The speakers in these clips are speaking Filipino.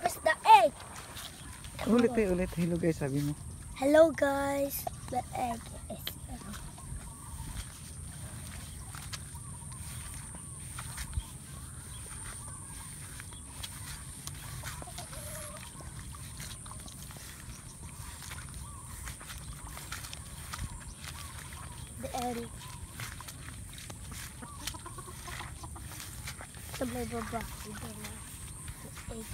is the egg. Ulit ulit. Hello guys, sabi mo. Hello guys, the egg is the egg. Sabay baba. Ito na. The egg.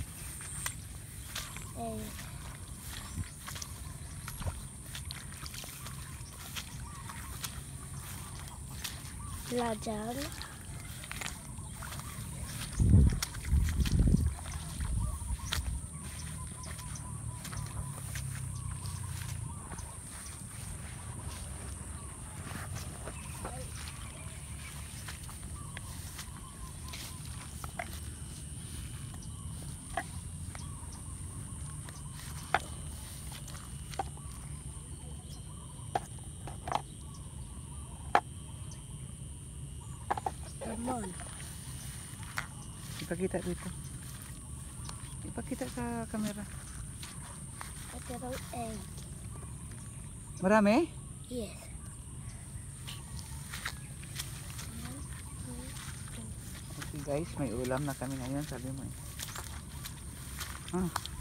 Egg. Wala dyan. Come on. Ipakita dito. Ipakita sa camera. Ito ang egg. Marami? Yes. Okay guys, may ulam na kami ngayon, sabi mo eh. Ah.